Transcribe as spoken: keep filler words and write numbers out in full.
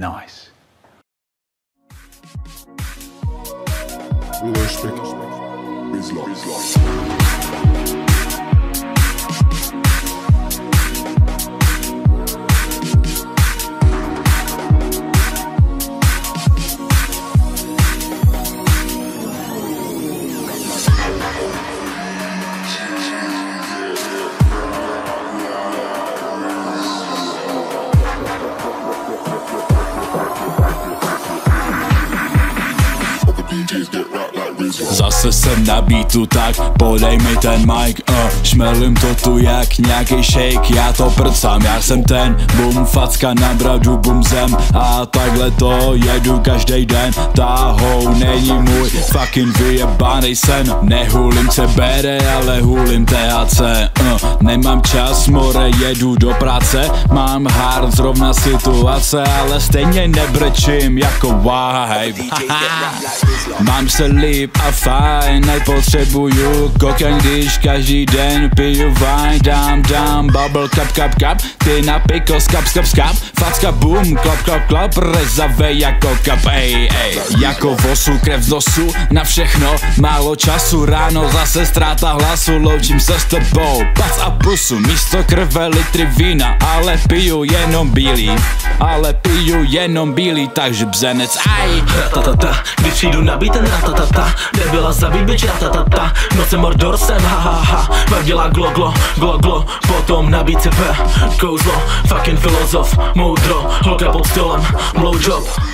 nice. Zase jsem na beatu, tak podej mi ten mic, uh, šmelím to tu jak nějaký shake, já to prcám, já jsem ten bum, facka na bradu, bum zem a takhle to jedu každý den, táhou není můj fucking vyjebanej sen, nehulím C B D, ale hulím T H C, uh, nemám čas, more, jedu do práce, mám hard zrovna situace, ale stejně nebrečím jako vibe, mám se líp a fajn, nepotřebuju kokain, když každý den piju wine, dám, dám, bubble, cup, cup, cup, ty na pikos, kap, skap, skap, facka, boom, klop, klop, klop, rezavej jako kap, ej, ej, jako vosu, krev z nosu, na všechno, málo času, ráno zase ztráta hlasu, loučím se s tebou, pac a pusu, místo krve litry vína, ale piju jenom bílý, ale piju jenom bílý, takže bzenec, aj, ratatata, když přijdu nabít ten ratatata, nebyla zabít byč ratatata, noce mordor jsem, ha ha ha, pak dělá glo glo, glo glo, potom nabít C P, kouzlo, fucking filozof, moudro, holka pod stolem, blowjob.